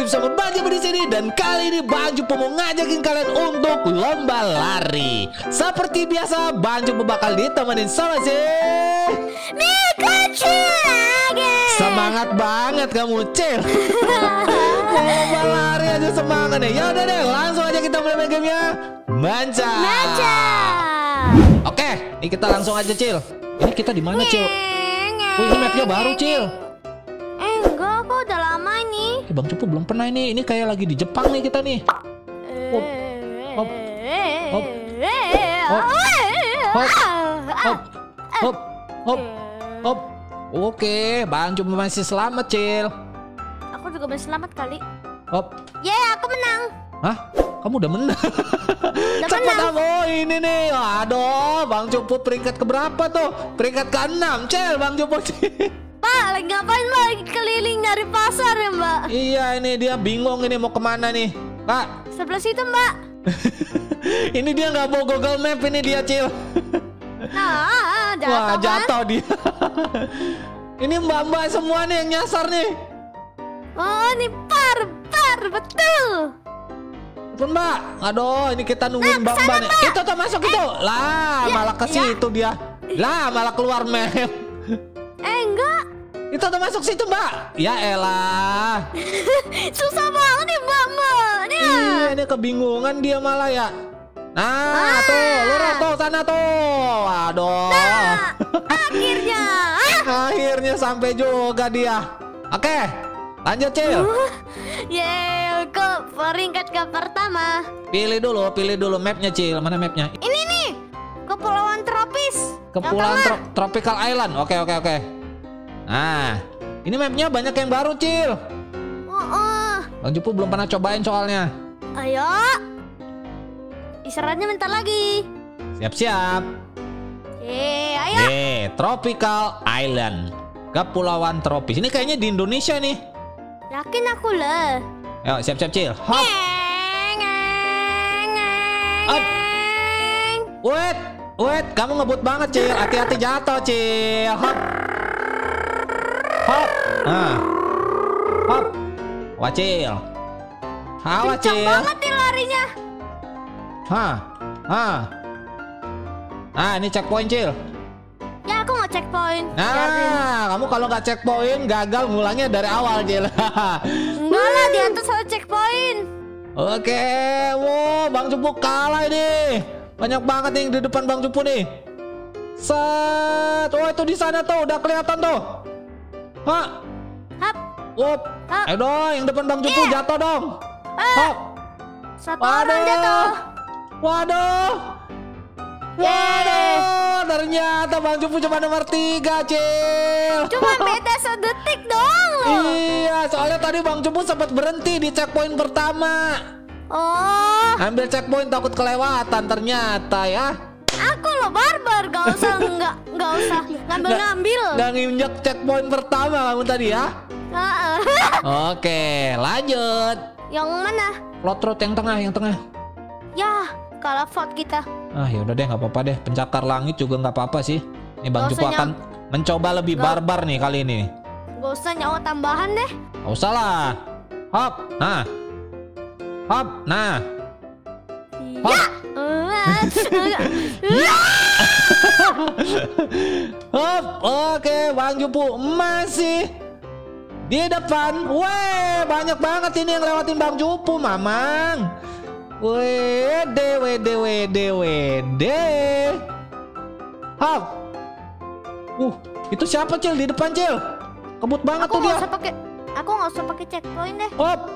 masih bersama Bang Jupo di sini dan kali ini Bang Jupo mau ngajakin kalian untuk lomba lari. Seperti biasa Bang Jupo bakal ditemenin sama si Pikachu lagi. Semangat banget kamu, Cil. Mau lomba lari aja semangat nih. Ya udah deh, langsung aja kita mulai main gamenya. Manca. Oke, ini kita langsung aja, Cil. Ini kita di mana, Cil? Wih, ini mapnya baru, Cil. Enggak, kok udah lama ini. Bang Jupo belum pernah ini. Ini kayak lagi di Jepang nih kita nih. Hop, hop, hop, hop, hop, hop, hop, hop. Oke, Bang Jupo masih selamat, Cil. Aku juga masih selamat kali. Hop. Aku menang. Hah? Kamu udah menang? Udah Cepat menang. kamu ini nih. Aduh, Bang Jupo peringkat keberapa tuh? Peringkat ke-6, Cil, Bang Jupo. Pak, lagi ngapain Mbak? Lagi keliling nyari pasar ya Mbak? Iya, ini dia bingung ini mau kemana nih, Kak. Sebelah situ Mbak. Ini dia nggak bawa Google Map ini dia, Cil. Nah, jatuh Wah, kan? jatuh dia. Ini mbak-mbak semua nih yang nyasar nih. Oh, ini barbar, betul. Pun Mbak, aduh, ini kita nungguin mbak-mbak nih. Itu tuh masuk itu. Lah, malah ke situ dia. Lah, malah keluar map. Enggak. Itu tuh masuk situ, Mbak. Ya elah. Susah banget nih Mbak. Iya, ini kebingungan dia malah ya. Nah, tuh, lurus tuh sana tuh. Aduh. Akhirnya. Akhirnya sampai juga dia. Oke, lanjut, Cil. Yeay, ke peringkat ke pertama. Pilih dulu mapnya, Cil. Mana mapnya? Ini nih, Kepulauan Tropis. Kepulauan Tropical Island. Oke. Nah, ini mapnya banyak yang baru, Cil. Bang Jupo belum pernah cobain soalnya. Ayo. Istirahatnya bentar lagi. Siap-siap. Ayo. Tropical Island. Kepulauan tropis. Ini kayaknya di Indonesia nih. Yakin aku lah. Ayo, siap-siap, Cil. Hop. Up. Wait, kamu ngebut banget, Cil. Hati-hati jatuh, Cil. Hop. Hop. Nah. Hop. Wah, Cil. Awas, Kencang Cil. banget nih larinya. Nah, ini checkpoint, Cil. Ya, aku mau checkpoint. Nah, kamu kalau nggak checkpoint gagal ngulangnya dari awal, Cil. Enggak lah, di atas ada checkpoint. Oke, wow, Bang Jupo kalah ini. Banyak banget nih yang di depan Bang Jupo nih. Set, oh itu di sana tuh, udah kelihatan tuh. Hah? Hap. Wup. Hap. Ayo dong, yang depan Bang Jupo jatuh dong. Hop. Satu orang jatuh. Waduh. Ternyata Bang Jupo cuma nomor 3, Cil. Cuma beda sedetik doang loh. Iya, soalnya tadi Bang Jupo sempat berhenti di checkpoint pertama. Oh, Ambil checkpoint takut kelewatan ternyata ya. aku lo barbar, gak usah ngambil. Gak nginjek checkpoint pertama kamu tadi ya. Heeh. Oke, lanjut. Yang mana? Plot road yang tengah. Ya, kalah vote kita. Ah, yaudah deh, nggak apa-apa deh. Pencakar langit juga nggak apa-apa sih. Ini Bang Gak Jupo usah akan mencoba lebih barbar nih kali ini. Gak usah nyawa tambahan deh. Gak usah lah. Hop, nah. Hop, nah. Hop. Hop, oke, Bang Jupo masih di depan. Weh, banyak banget ini yang lewatin Bang Jupo, Mamang. Wede. Hop. Itu siapa, Cil, di depan, Cil? Kebut banget tuh dia. Aku nggak usah pakai checkpoint deh. Hop.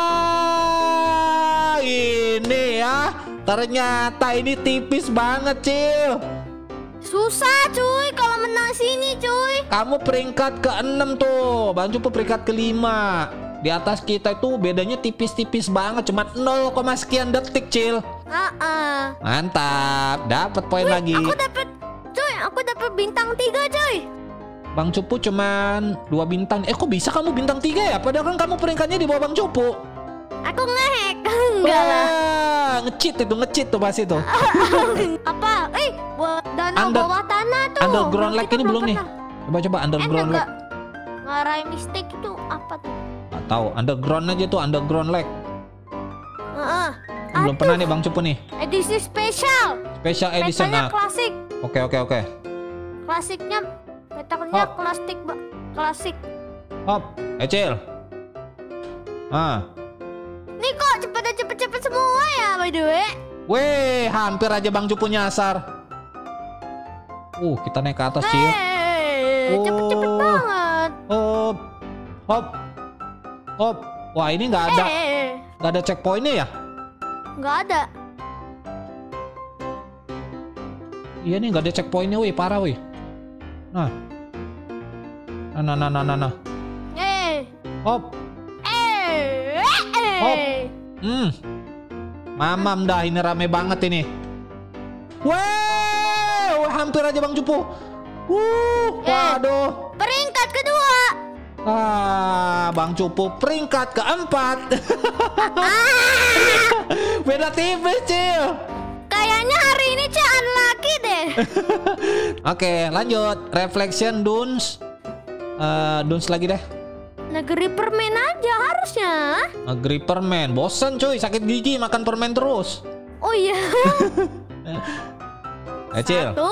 Wah, ini ya. Ternyata ini tipis banget, Cil. Susah cuy kalau menang sini cuy. Kamu peringkat ke-6 tuh. Bang Jupo peringkat ke-5. Di atas kita itu bedanya tipis-tipis banget. Cuma 0, sekian detik, Cil. Mantap. Dapat poin lagi. Aku dapat bintang 3 cuy. Bang Jupo cuman 2 bintang. Kok bisa kamu bintang 3 ya? Padahal kan kamu peringkatnya di bawah Bang Jupo. Aku ngehack. Enggak lah. Nge-cheat tuh pas itu. Apa? Buat danau bawah tanah tuh. Underground lag ini belum nih. pernah. Coba underground lag. Ngarai mistake itu apa tuh? Gak tahu. Underground aja tuh, underground lag. Belum pernah nih Bang Cupu nih. Edisi spesial. Special edition. Petanya klasik. Oke. Klasiknya petanya klasik. Hop, Cil. Nih kok cepet semua ya by the way. Weh, hampir aja Bang Cupu nyasar. Kita naik ke atas, Cil. Cepet banget. Hop. Wah, ini nggak ada checkpointnya ya? Nggak ada. Iya nih, nggak ada checkpointnya, wih, parah, wih. Nah. Hop. Hop. Mamam dah, ini rame banget ini. Wow, hampir aja Bang Cupu. Waduh. Peringkat kedua. Bang Cupu peringkat keempat. Beda tipis, Cil. Kayaknya hari ini unlucky deh. Oke, lanjut. Reflection Dunes. Dunes lagi deh. Negeri permen aja harusnya. Negeri permen. Bosen cuy, sakit gigi makan permen terus. Oh iya. Cil. 1, 2,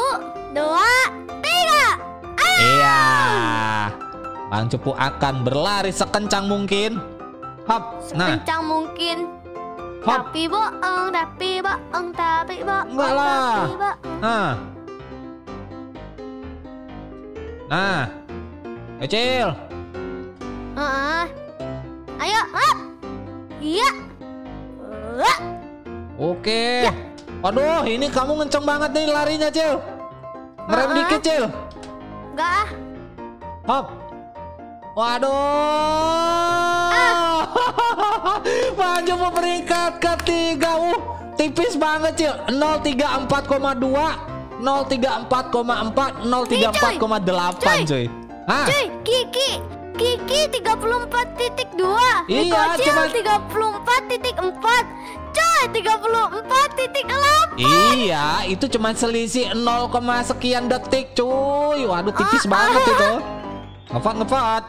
3. Iya. Bang Cupu akan berlari sekencang mungkin. Hop. Sekencang mungkin. Hop. Tapi bohong. Enggak lah. Nah. Cil. Ayo, hop. Iya. Oke. Waduh, ini kamu ngenceng banget nih larinya, Cil. Ngerem dikit, Cil. Enggak. Hop. Waduh. Bang Cupu peringkat ketiga. Tipis banget, Cil. 034,2, 034,4, 034,8, cuy. Cuy, Kiki 34.2. Iya, cuma 34.4. Coy, 34.8. Iya, itu cuma selisih 0, sekian detik, cuy. Waduh, tipis banget itu. Ngepot.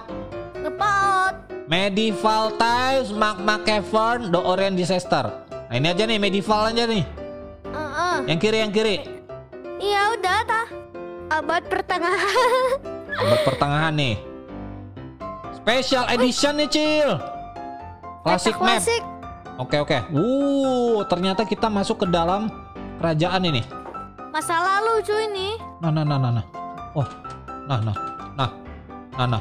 Medieval Times, Magma Cavern, The Orient Disaster. Nah, ini aja nih, medieval aja nih. Yang kiri. Iya, udah tah. Abad pertengahan. Abad pertengahan nih. Special edition nih, Cil. Classic map. Oke. Ternyata kita masuk ke dalam kerajaan ini. Masa lalu cuy nih. Nah. Oh. Nah.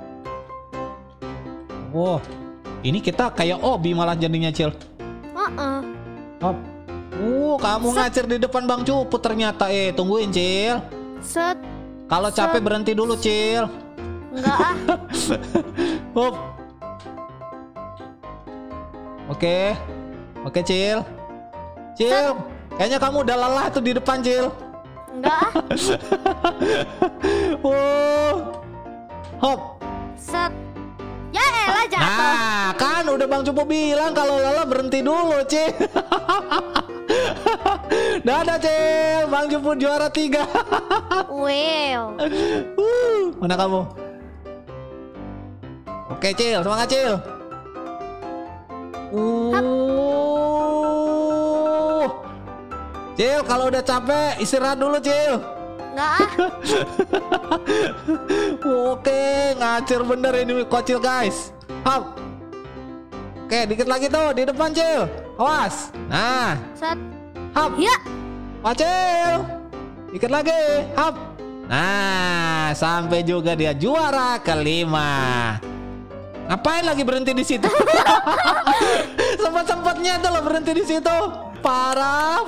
Oh. Ini kita kayak Obi malah jadinya, Cil. Hop. Kamu ngacir di depan Bang Cupu ternyata. Tungguin, Cil. Set. Kalau capek berhenti dulu, Cil. Enggak ah. Hop. Oke, Cil. Kayaknya kamu udah lelah tuh di depan, Cil. Enggak. Hop. Set. Ya elah jatuh. Nah, kan udah Bang Cupu bilang kalau lelah berhenti dulu, Cil. Dadah, Cil. Bang Cupu juara 3. Wow. Mana kamu? Oke, Cil, semangat, Cil. Cil, kalau udah capek istirahat dulu, Cil. Enggak ah. Oke, ngacir bener ini kocil, guys. Hop. Oke, dikit lagi tuh di depan, Cil. Awas. Nah. Set. Hop. Ya. Cil. Dikit lagi. Hop. Nah, sampai juga dia juara kelima. Ngapain lagi berhenti di situ? Sempat-sempatnya tuh lo berhenti di situ. Parah.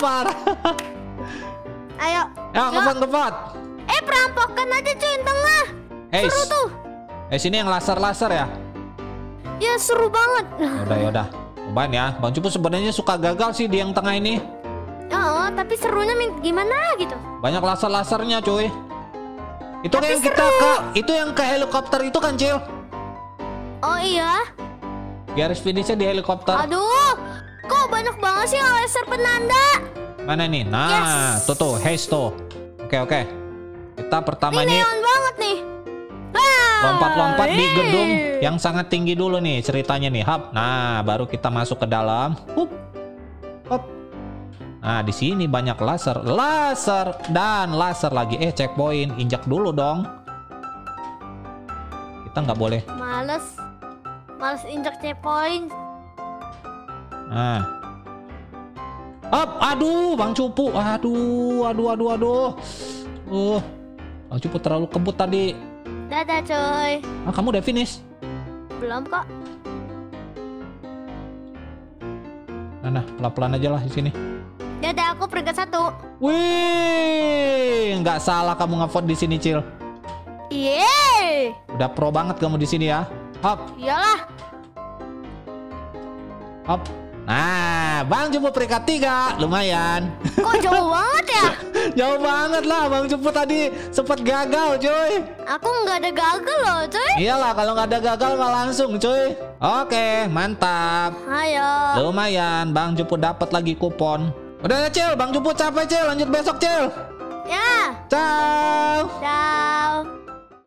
Ayo. Ngepot. Perampokan aja cuy tengah. Seru tuh. Sini yang laser ya. Ya seru banget. Yaudah. Cobain ya. Bang Cupu sebenarnya suka gagal sih di yang tengah ini. Tapi serunya gimana gitu? Banyak laser-lasernya, cuy. Itu tapi itu yang ke helikopter itu kan, Cil? Oh iya. Garis finishnya di helikopter. Aduh, kok banyak banget sih laser penanda. Mana nih? Nah, yes. tuh, haste tuh. Oke. Kita pertama ini nih. neon banget nih. Lompat-lompat di gedung yang sangat tinggi dulu nih ceritanya nih. Hap. Nah, baru kita masuk ke dalam. Hup. Hop. Nah, di sini banyak laser, dan laser lagi. Checkpoint, injak dulu dong. Kita nggak boleh. Males injak checkpoint. Nah. Hop, aduh, Bang Cupu. Aduh. Bang Cupu terlalu kebut tadi. Dadah coy. Kamu udah finish? Belum kok. Nah, pelan-pelan aja lah di sini. Dadah, aku peringkat 1. Wih, nggak salah kamu ngevote di sini, Cil. Yeay. Udah pro banget kamu di sini ya. Hop, Iyalah. hop. Nah, Bang Cupu peringkat 3, lumayan. Kok jauh banget ya? Jauh banget lah, Bang Cupu tadi sempat gagal, cuy. Aku nggak ada gagal loh, cuy. Iyalah, kalau nggak ada gagal mah langsung, cuy. Oke, mantap. Ayo. Lumayan, Bang Cupu dapat lagi kupon. Udah ya, Cil, Bang Cupu capek, Cil. Lanjut besok, Cil. Ya. Ciao. Dah.